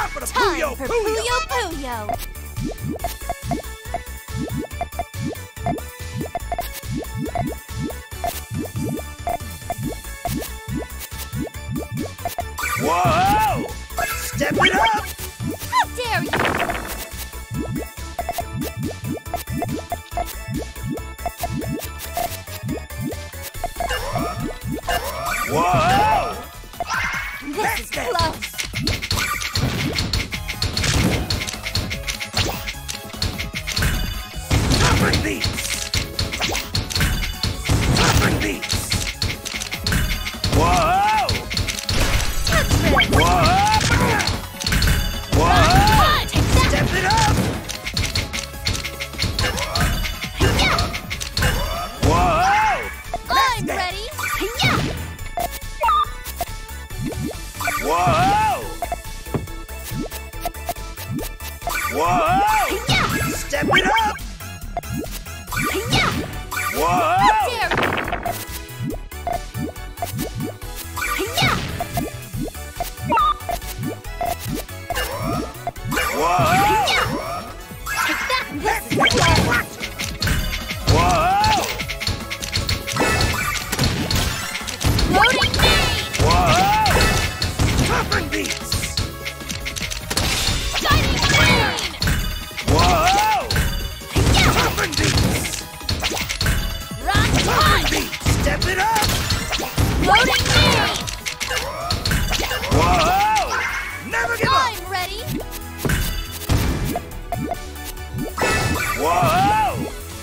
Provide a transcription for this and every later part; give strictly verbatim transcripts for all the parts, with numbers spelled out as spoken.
Time for Puyo Puyo! Whoa! Step it up! How dare you! Whoa! This is close! Tougher these! Tougher these! Whoa! Whoa! Whoa! Step it up! Whoa! I'm ready! Whoa! Whoa! Step it up! Whoa! How dare you! Whoa! Take that! This is close! Whoa! Loading main! Whoa! Tougher these! Guiding main! Whoa! Tougher these! Rock Tougher punch! these! Step it up! Loading main! Whoa! Never give up! I'm ready! Whoa!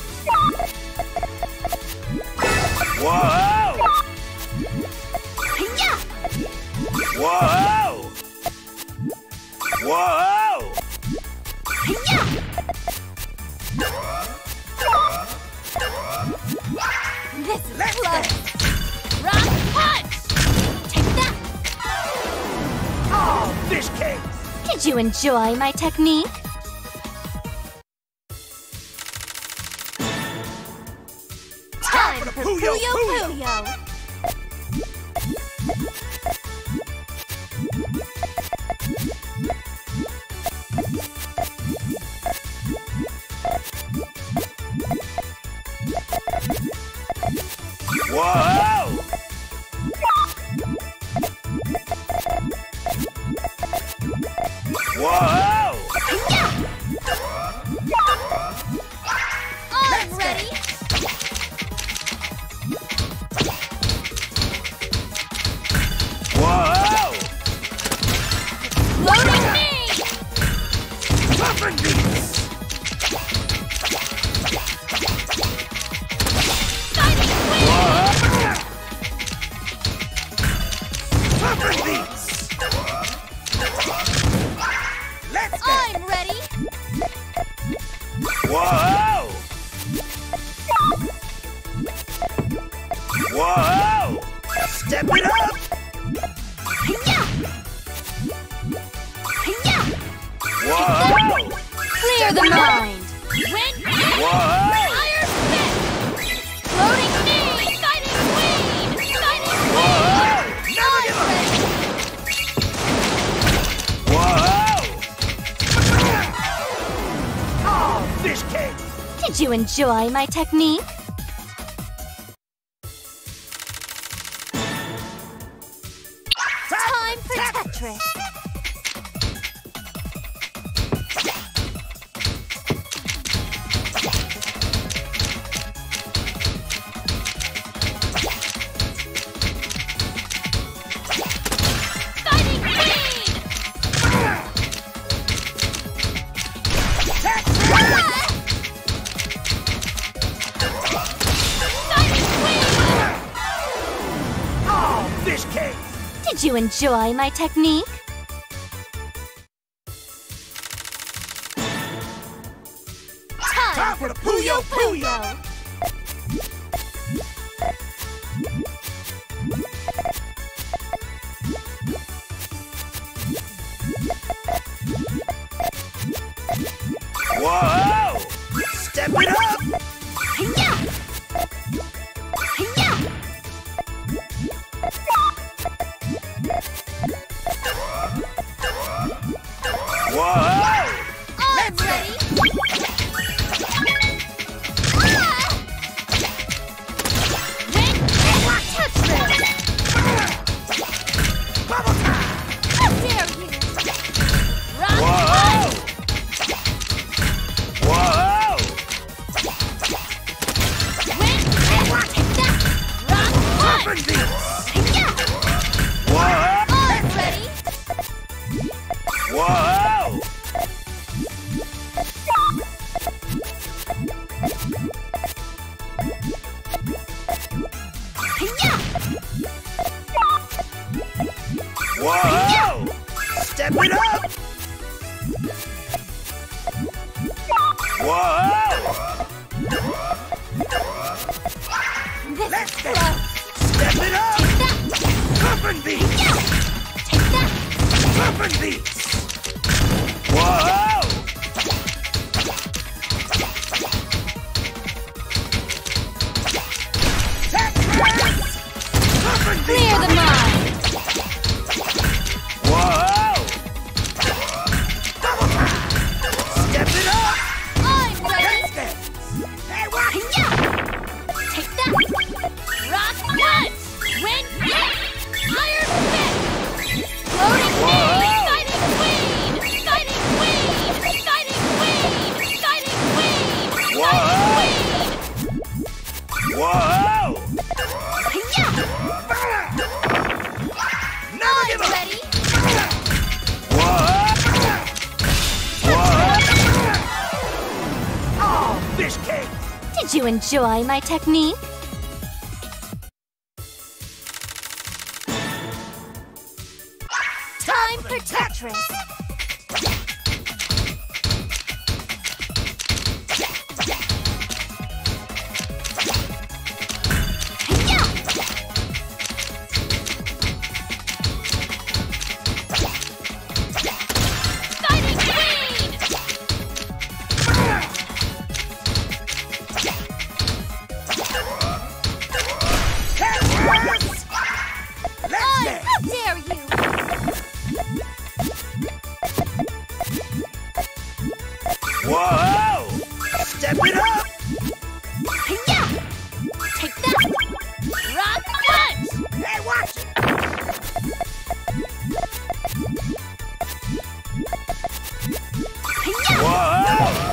Whoa! Yeah! Whoa! Whoa! Yeah! This is Let's close! Rock punch! Take that! Oh, fish cakes! Did you enjoy my technique? Time for Puyo Puyo Puyo! Puyo! Whoa! Whoa! I'm ready! Whoa! Loading main! Tougher these! Guiding wind! Whoa! Tougher these! Let's go! I'm ready! Whoa! Whoa! Step it up! Yeah! Yeah! Whoa! Clear the mind! Wind! Whoa! Fire spit! Loading main! Guiding wind! Guiding Whoa! wind! Never give up! I'm ready! Whoa! Oh, fish cake! Did you enjoy my technique? Time for Tetris! Guiding wind! Guiding wind! Oh, fish cake! Did you enjoy my technique? Time for Puyo Puyo! Whoa! Step it up! Yeah! Yeah! Whoa! I'm ready. Ah! Ring and touch this. Bubble time! How dare you? Rock Whoa! punch. Whoa! Ring and take that. Rock Up punch. and beats! Yeah. Whoa! I'm ready. Whoa! Yeah. Whoa! Step it up! Whoa! This Let's is go. close. Step it up! Take that. Up and beats! Yeah. Take that. Up and beats! Whoa! Up and Clear beats! the mind. Whoa! Double time! Step it up! I'm ready. Let's dance! Hey, what? Yeah. Take that. Rock punch. Ring hit. Iron fist. Floating Whoa. knee. Guiding queen. Guiding queen. Guiding queen. Guiding queen. Whoa. Guiding Whoa! queen. Yeah. Never I'm give up! ready. Whoa! Whoa! Oh, fish cake! Did you enjoy my technique? Time for Tetris. Yeah. Guiding queen. Tetris! Let's I, dance! how dare you? Whoa! Step it up! Yeah. Take that. Rock punch. Hey, watch it! Yeah. Whoa!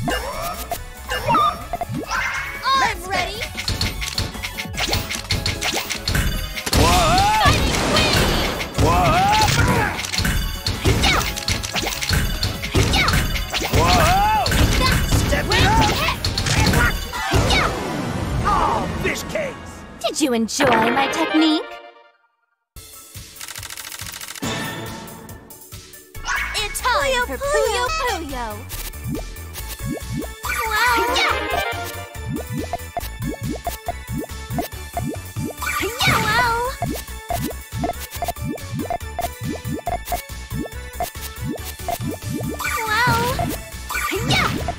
I'm ready. Whoa! Guiding queen. Whoa! Yeah. Yeah. Whoa! Take that. Step it Ring up! hit. Hey, watch it! Yeah. Oh, fish cakes! Did you enjoy my technique? It's time for Puyo Puyo. Wow. Yeah. Yeah. Wow. Wow. Yeah.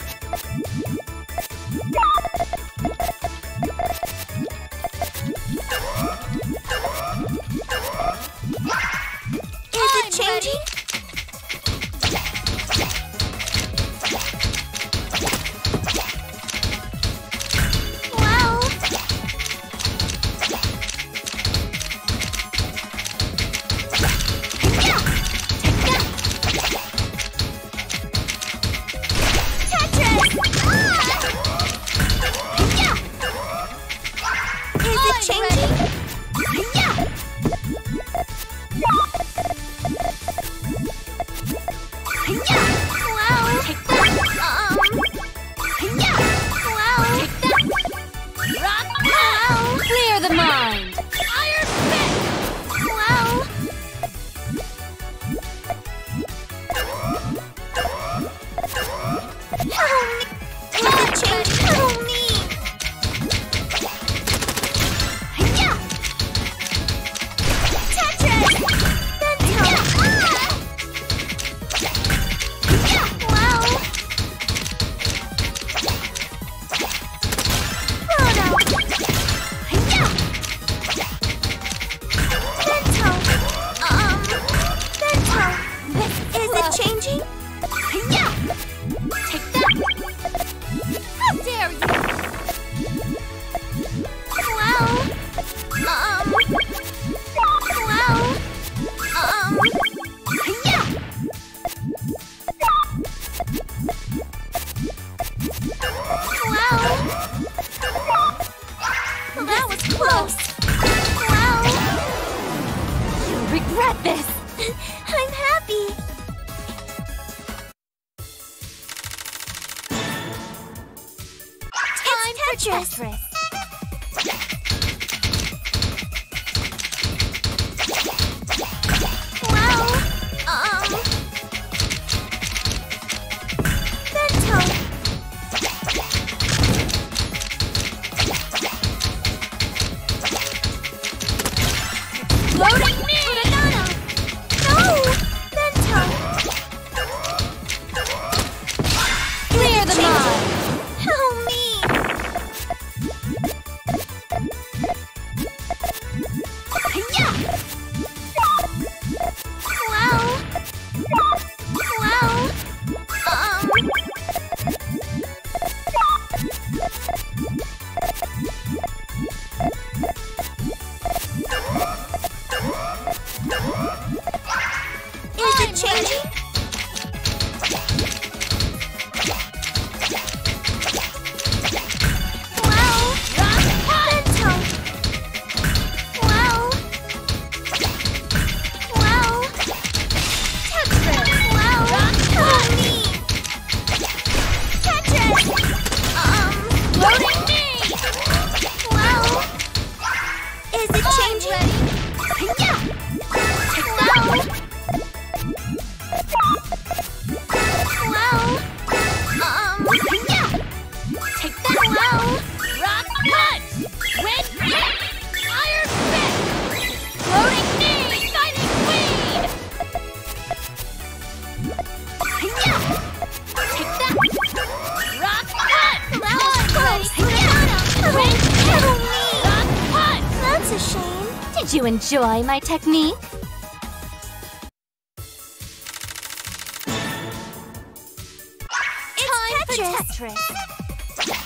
Is it changing? Wow. regret this! I'm happy! Time It's for Tetris! Wow! Um... Bento! Loading me! Furigano! No! Bento! Clear the mind! Help me! Yeah! Wow! Wow! Um... Is it changing? Wow! Bento! Wow! Wow! Tetris! Wow! Help me! Tetris! Um... Loading me! Wow! Is it changing? Yeah! Wow! Wow! Um... Yeah! Take that! Wow! Rock punch! Wind kick! Iron fist! Loading me! Shining queen! Yeah! Take that! Rock punch! That was close! Yeah! Wind Help kick! me! Rock punch! That's a shame. Did you enjoy my technique? It's Tetris. Tetris.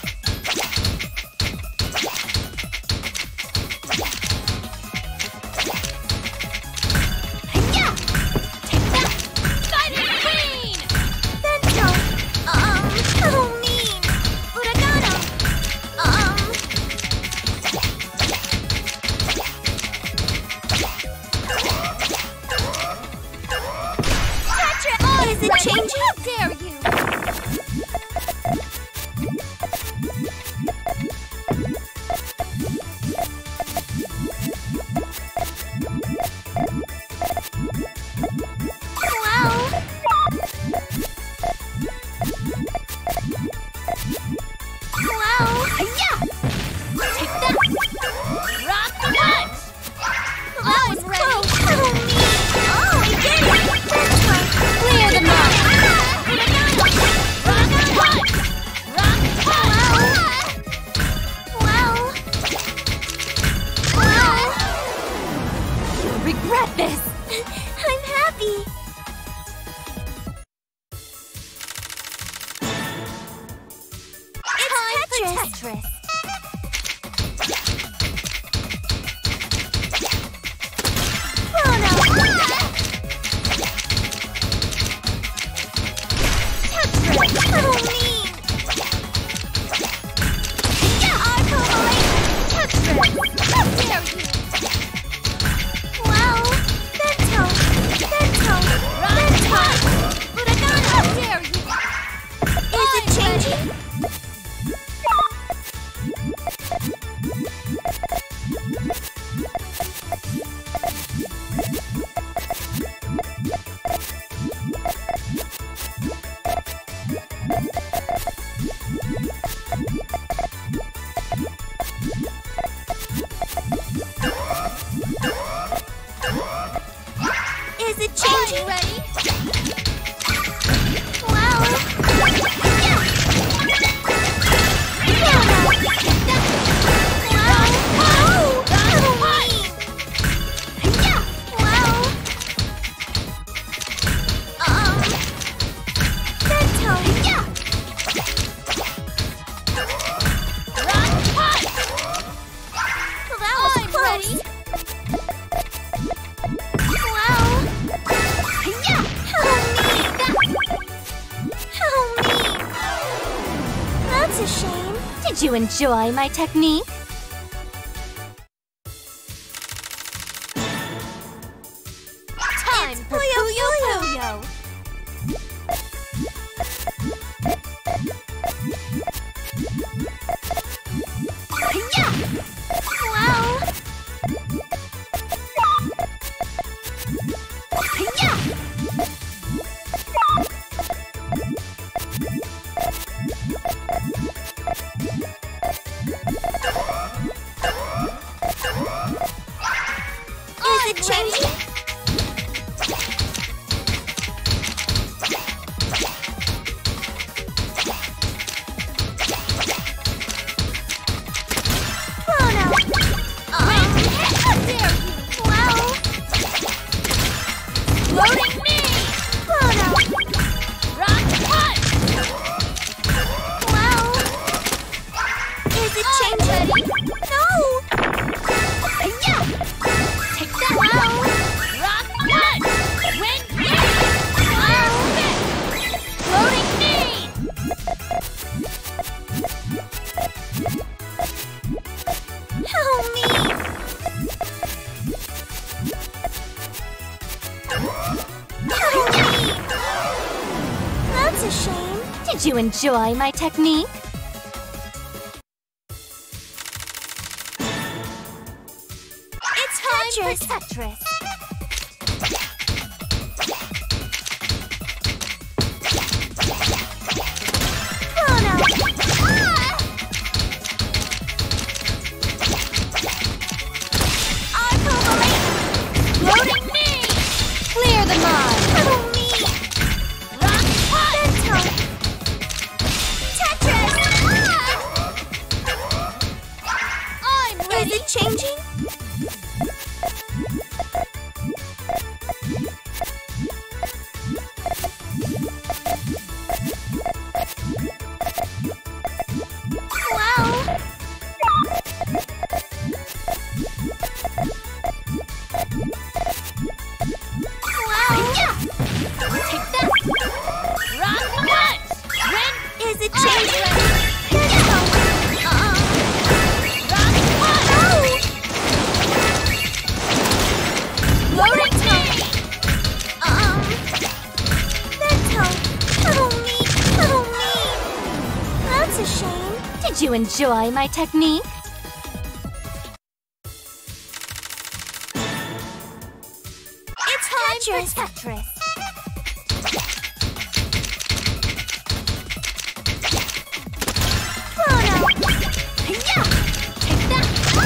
Yeah! Take that! Shining queen! Bento. Um, help me. Furigano. Um, Tetris. Is it changing? How dare you! Wow. Wow. Yeah! Take that! Rock punch! That was close. Help me. Oh, I did it. Bento. Clear the mind! Rock punch! Rock punch! Wow. Wow. You'll regret this! I'm happy. It's Tetris. Tetris. Chrono. Tetris. Help me. Arco-Blade. Tetris. How dare you? Wow. Bento. Bento. Bento. Furigano. How dare you! Is it changing? Is it changing? Ready? Wow. Yeah! Chrono. Wow. Wow. Rock punch! Yeah! Wow. Um. Bento. Yeah! Rock punch! That was I'm close. ready. Wow. Yeah! Help me. Help me. That's a shame. Did you enjoy my technique? Is it changing? Oh no! Um, how dare you! Wow! Loading me! Oh no! Rock punch! Wow! Is it changing? No! Yeah! Take that! Wow! Rock punch! Wind me! Wow! Loading me! Help me! Help me! That's a shame. Did you enjoy my technique? It's time Tetris. for Tetris. Oh no! Ah! I pull the lane. Loading me! Clear the mine! Help me! Rock punch! Mental. Tetris! Ah! I'm Is ready! it changing? Wow! Wow! Yeah! Take that! Rock punch! Wind! Is it I'm changing? ready! Mental. Uh-uh! Rock punch! Loading me! Um, Mental, help me, help me. That's a shame. Did you enjoy my technique? It's time Tetris. for Tetris. Oh no! Yeah! Take that! Ah!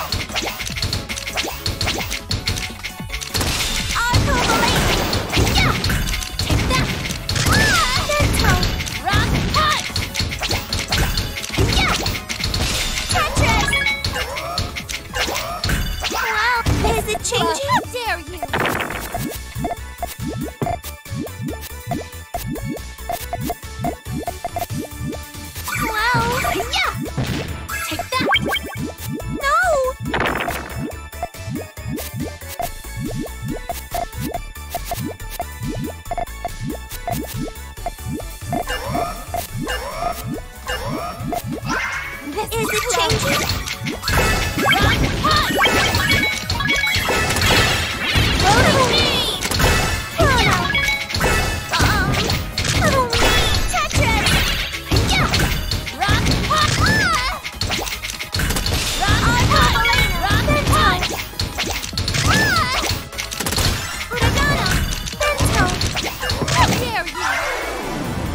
I pull the lane. Yeah! Take that! Ah! Mental, Rock punch! yeah. Tetris. Wow, is it changing? How dare you! Wow. Yeah! Take that! No! This Is it changing? Rock punch! Loading me! Oh no! Um, help me, Tetris. Yeah! Rock punch! Rock punch! Rock punch! Ah! Uragana, Mental. How dare you!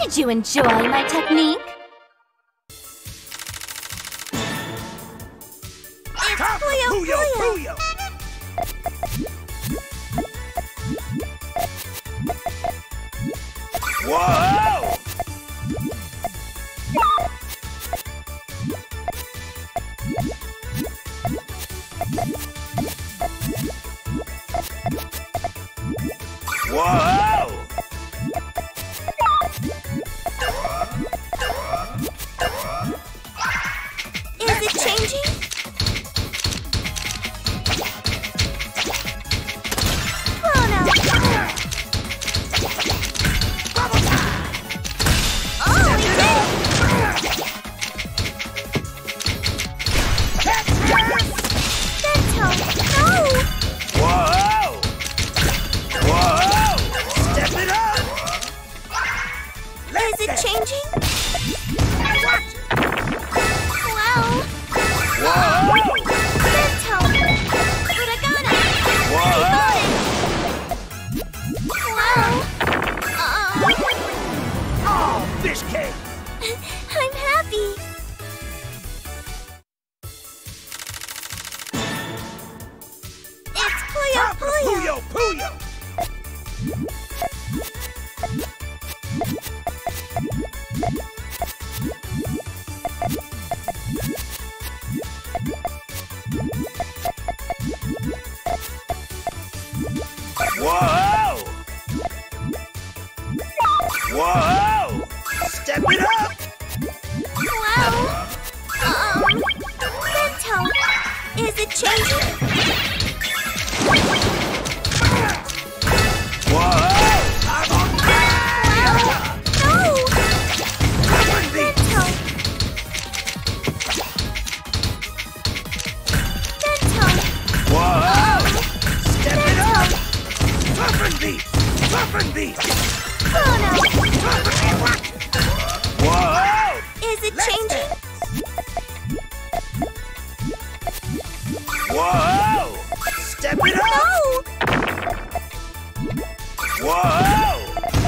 Did you enjoy my technique? It's Time for Puyo Puyo Puyo. Puyo! Whoa! Whoa! Is it changing? Oh no! Oh, he did it! Bento, no! Whoa! Whoa! Step it up! Is it changing? Watch it! Wow! Whoa! Bento! Hiragana! Whoa! Wow! Uh, Oh, fish cake! I'm happy! It's Puyo Time for Puyo! Puyo Puyo! Whoa! Whoa! Step it up! Wow! Um, Bento! Is it changing? Whoa! I'm on Wow! No! fire! Bento! Bento! Whoa! Step it up! Bento! Toughen these! Toughen these! Oh no! Toughen and watch it! Whoa! Is it Let's changing? Whoa! Step it up! No! Whoa!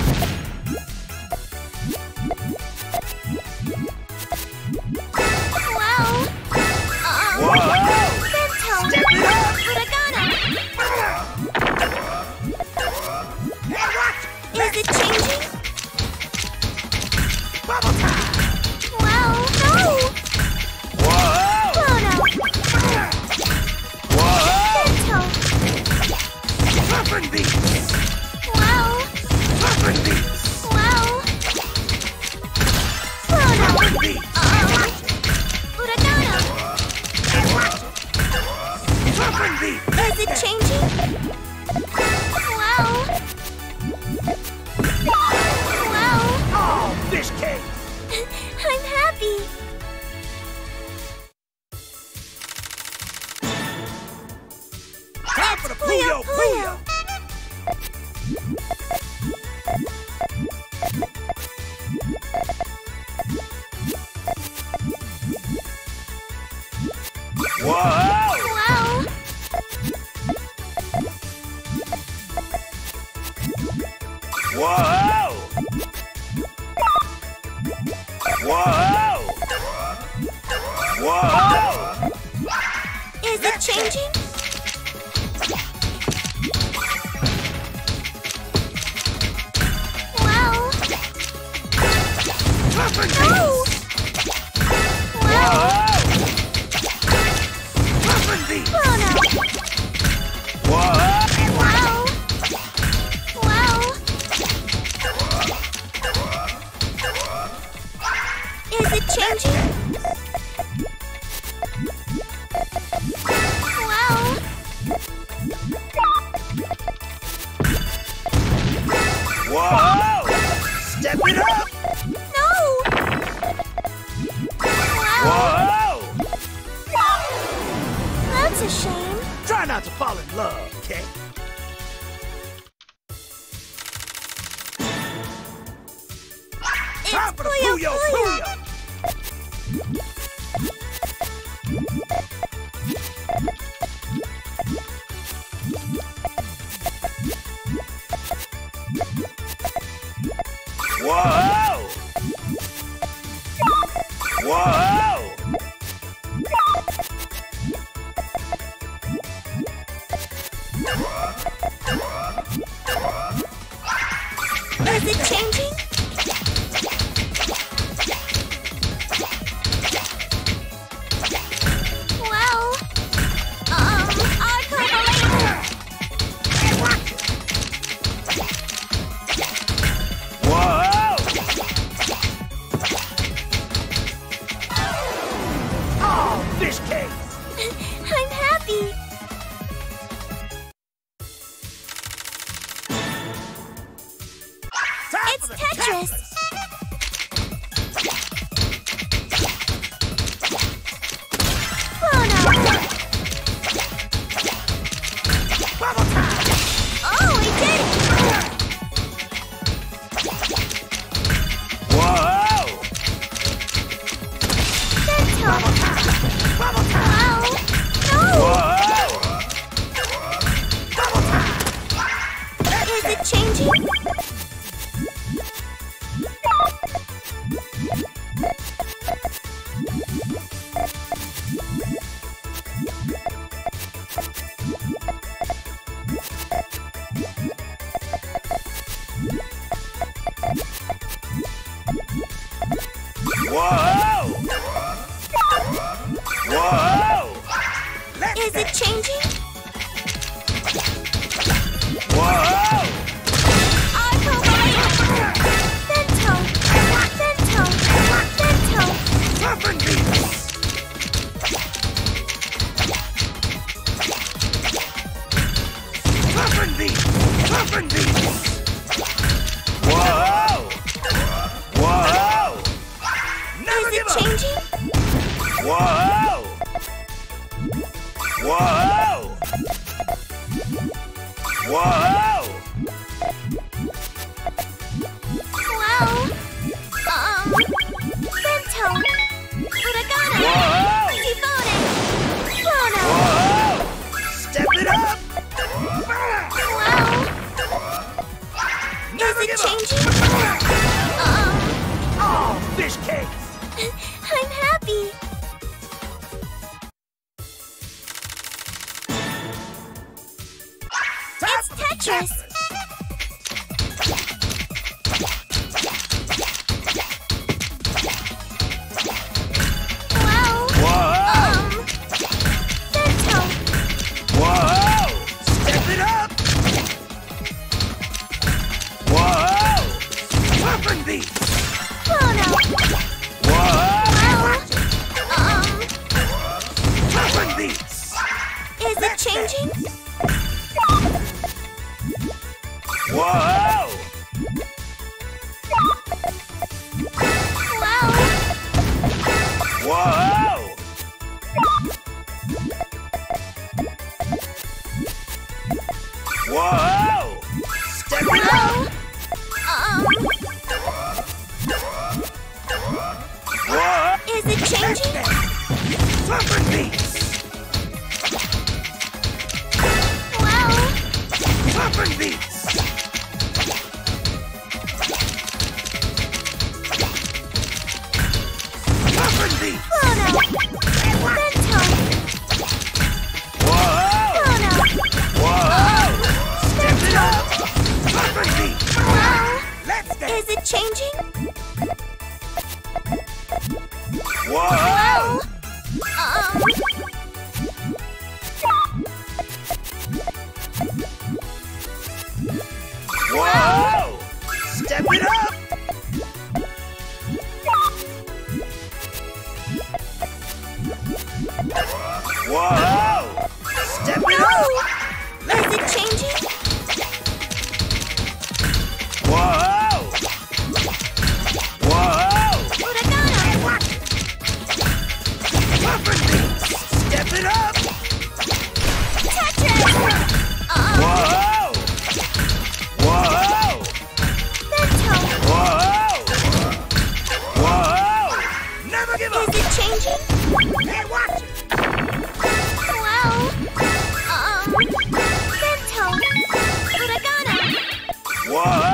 Wow! Um, Whoa! Bento! Step it up! Hiragana! And watch it! Is it changing? Bubble time! Wow! No! Whoa! Oh no! Whoa! Bento! Toughen these! Wow! Toughen these! Wow! Oh no! Toughen these! Um, Hiragana! And watch it! Toughen these! Is it changing? Wow! Wow! Oh, fish cake! I'm happy! Time for the Puyo Puyo Puyo! Whoa! Wow! Whoa! Whoa! Whoa! Is it changing? Wow! Toughen No! these! Wow! Whoa! Toughen these! Oh no! Whoa! Wow! Wow! Is it changing? Wow! Whoa! Step it up! No! Wow! Whoa! That's a shame. Try not to fall in love, okay? It's Time for the Puyo Puyo Puyo. Puyo! Whoa! Whoa! Is it changing? Well, um, I'll cover later. Whoa! Oh, fish cakes! I'm happy. Time It's for the Tetris. Oh no. Bubble time! Oh, we did it. Whoa! That's how. Bubble time! Wow. No. Whoa! Is it changing? Whoa! Whoa! Is it changing? Whoa! I'll cover later. Bento. Bento. Bento. Muffin beats! Muffin beats! Muffin beats! Whoa! Whoa! Never Is give it up! changing? Whoa! Whoa! Whoa! Wow. Um, Bento. Uragana. Whoa! Tifone. Chrono. Whoa! Step it up! Wow. Never Is it give changing? Um, up! Oh, fish cakes! I'm happy. It's Tetris. Wow. Whoa! Um, Bento. Whoa! Step it up! Whoa! Muffin beats! Chrono. Whoa! Wow. Um, Muffin beats! is it changing? Whoa! Wow. Whoa! Whoa! Step it up! Um, Whoa! is it changing? Muffin beats! Wow. Muffin beats! Muffin beats! Chrono. Bento. Whoa! Chrono. Whoa! Step it up! Muffin beats! Wow. Let's dance! Is it changing? Whoa! Um, Whoa! Step it up! Whoa! Step it up! is it changing? Whoa! Whoa! Uragana. Muffin beats! Step it up! Tetris. Um, Whoa! Whoa! Bento. Whoa! Whoa! Never give up! Is it changing? Hey, watch it! Wow. Um, Bento. Uragana. Whoa!